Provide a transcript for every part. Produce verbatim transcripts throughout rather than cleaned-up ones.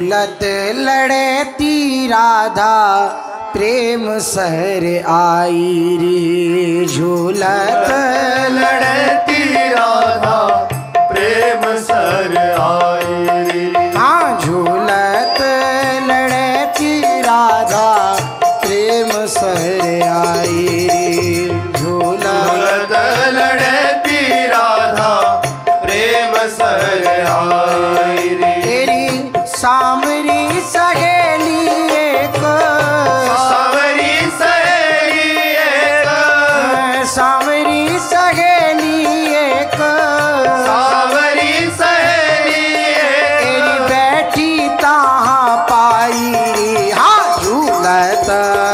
झूलत लड़ती राधा प्रेम सर आई रे। झूलत लड़ती राधा प्रेम सर आई रे। हाँ झूलत लड़ती राधा प्रेम सर आई रे। झूलत लड़ती राधा प्रेम सर आई रे। तेरी सामरी सहेली एक सावरी सहेली एक सामरी सहेली एक सावरी सहेली एक तेरी बैठी ताहाँ पाई रे। हाँ झूलत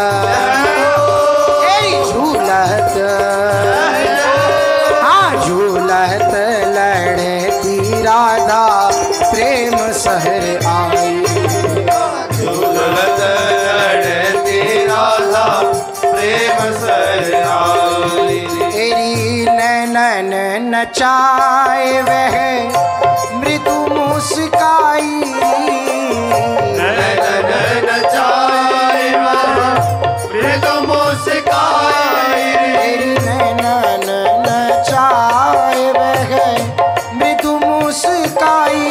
तेरी झूलत हाँ झूलत लड़ती राधा प्रेम सहर आई। झूलत लड़ती राधा प्रेम सर आई रे। तेरी नैनन नचाए वह मृदु मुस्काई। नैनन नचाए वह मृदु मुस्काई रे। तेरी नैनन नचाए वह मृदु मुस्काई।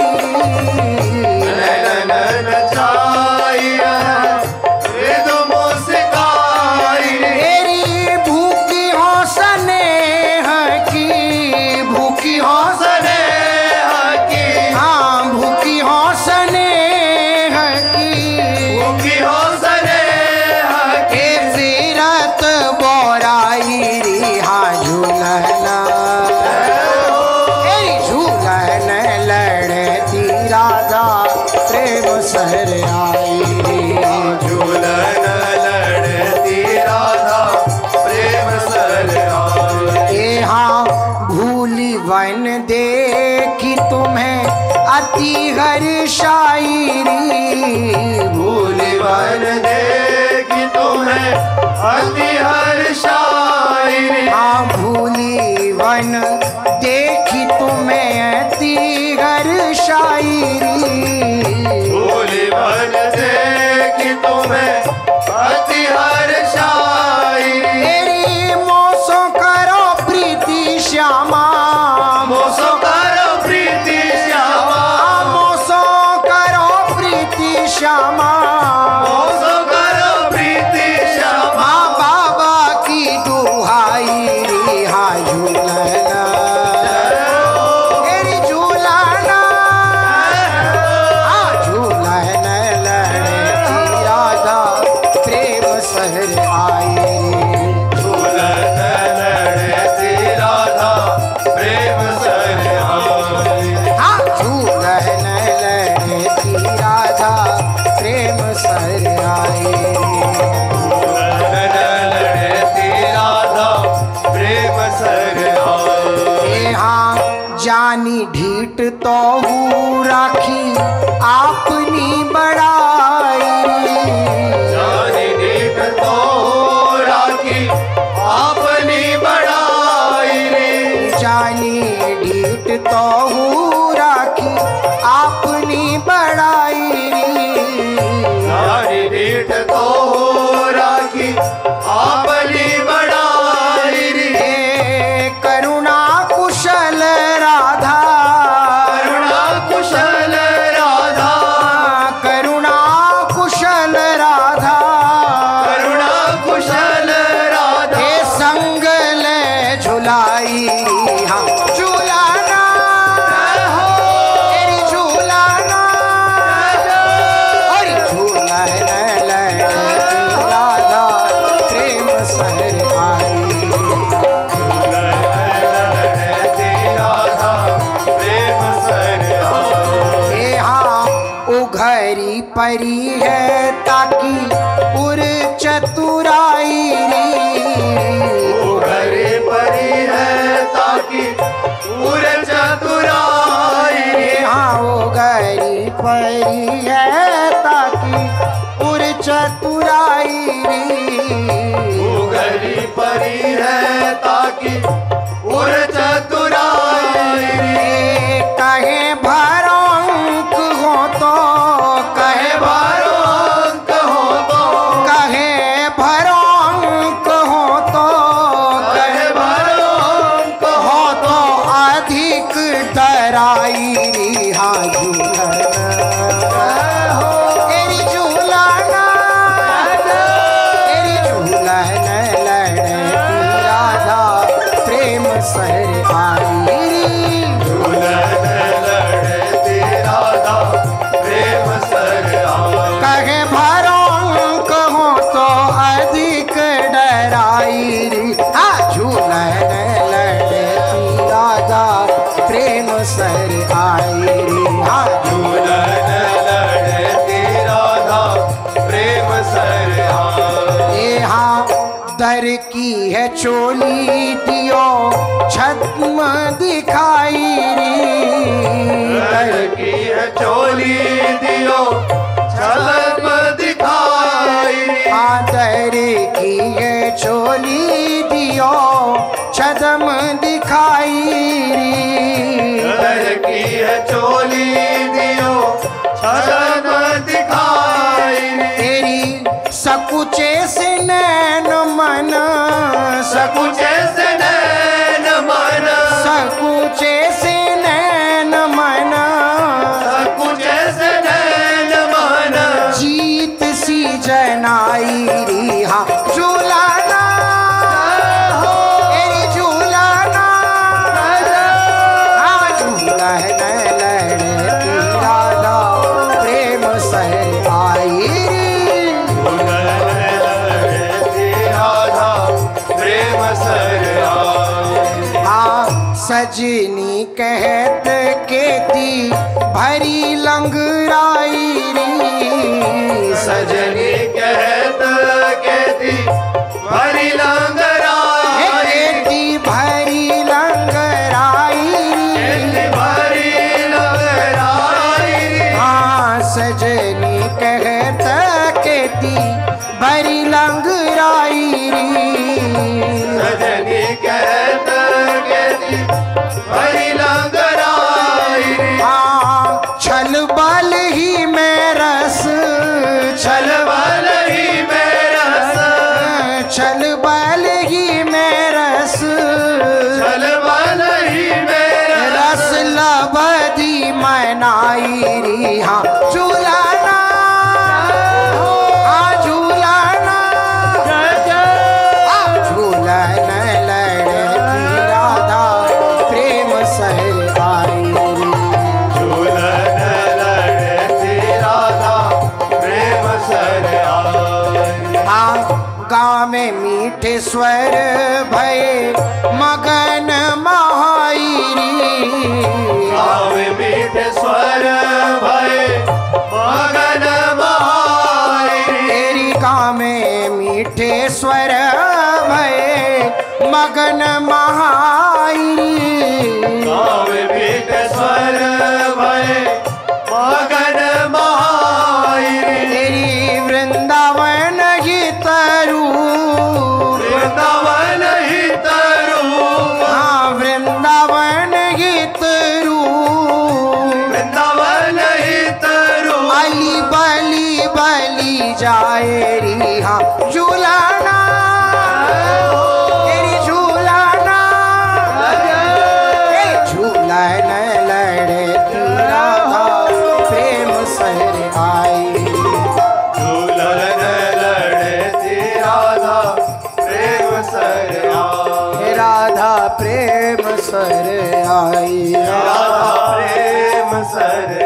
नैनन नचाए वह मृदु मुस्काई रे। तेरी भूखी हो स्नेह की भूखी हो स्नेह की हाँ भूखी हो स्नेह की भूखी हो स्नेह की के सीरत बोराई रे। हाँ झूलना तेरी झूलन लड़ती राधा प्रेम सहर आई रे। झूलन लड़ती राधा प्रेम सर आई। ए हाँ भूली वन देखी तुम्हें अति हर्षाई रे। भूली वन देखी तुम्हें अति हर्षाई रे। हाँ भूली वन देखी तुम्हें अति हर्षाई रे। भूली वन देखी तुम्हें अति हर्षाई रे। तेरी मोसो करो प्रीति श्यामा मोसो करो प्रीति श्यामा मोसो करो प्रीति श्यामा। मोसो करो प्रीति श्यामा। माँ बाबा की दुहाई रे। हाँ झूलना तेरी झूलना हाँ झूलना लड़ती राधा प्रेम सहर आई रे। झूलत लड़ती राधा प्रेम सर आई रे। हाँ झूलन लड़ती राधा प्रेम सर आई झूलन लड़ती राधा प्रेम सर आई। रे। हाँ जानी ढीठ तो हूँ राखी आपनी बड़ाई रे। जानी ढीठ तो राखी अपनी बड़ाई रे। जानी ढीठ तो हूँ राखी आपनी बड़ाई रे। जानी ढीठ तो राखी अपनी बड़ाई रे। हे करुणा कुशल राधा करुणा कुशल राधा करुणा कुशल राधा करुणा कुशल राधा। हे संग ले झुलाई। हाँ झुलाना तेरी झुलाना और झूलन लड़ती राधा प्रेम सहर आई। लड़ती राधा प्रेम सर आई। हे हाँ उघरी परी है ताकि उर चतुराई रे। उघरे परी है ताकि पूरे चतुराई रे। हे हाँ उघरी परी है ताकि उर चतुराई रे। उघरी परी है ताकि पूरे चतुराई रे। कहे भरो अंक हो तो कहे आई री हाँ झूलन तेरी झूलाना तेरी झूलन लड़ती राधा प्रेम सर आई री झूलन लड़ती राधा प्रेम सर आई कहे भरो कहो तो अधिक डराई री हाँ झूलन लड़ती राधा प्रेम सर आई री हाँ झूलन लड़ती राधा प्रेम सर आई ये हाँ दर की है चोली दियो छद्म दिखाई री दर की है चोली दियो छलम दिखाई आदर की है चोली दियो छद्म दिखाई री दर की है चोली दियो छलम दिखाई तेरी सकुचे से नैन मन सकुचे से नैन मन सकुचे से नैन मन सकुचे से नैन मन जीत सी जनाई री हाँ झूलाना तेरी झूलाना हाँ झूलन लड़ती राधा प्रेम सर आई री झूलन लड़ती राधा प्रेम सर आई हाँ सजनी कहत केती भरी लंगराई री सजनी कहत कहती भरी लंगराई केती भरी लंगराई कहती भरी लंगराई हाँ सजनी कहत केती भरी लंगराई सजनी कहत कहती भरी लंगराई हाँ छल बल ही में रस छल बल ही में रस छल बल ही में रस छल बल ही में रस लबदी मनाई री हाँ झूलाना हाँ झूलाना हाँ झूलन लड़ती राधा प्रेम सर आई री झूलन लड़ती राधा प्रेम सर आई हाँ गाँव में मीठे स्वर भये मगन महाईरी गाँव मीठे स्वर भय मगन महाई तेरी गाँव में मीठे स्वर भये मगन महाईरी गाँव मीठे स्वर भय मगन महाई तेरी वृंदावन ही तरु वृंदावन ही तरु हाँ वृंदावन ही तरु वृंदावन ही तरु अली बली बली जाए री हाँ झूलाना तेरी झूलाना ए झूलन लड़ती राधा प्रेम सर आई झूलन लड़ती राधा प्रेम सर आई राधा प्रेम सर आई राधा प्रेम सर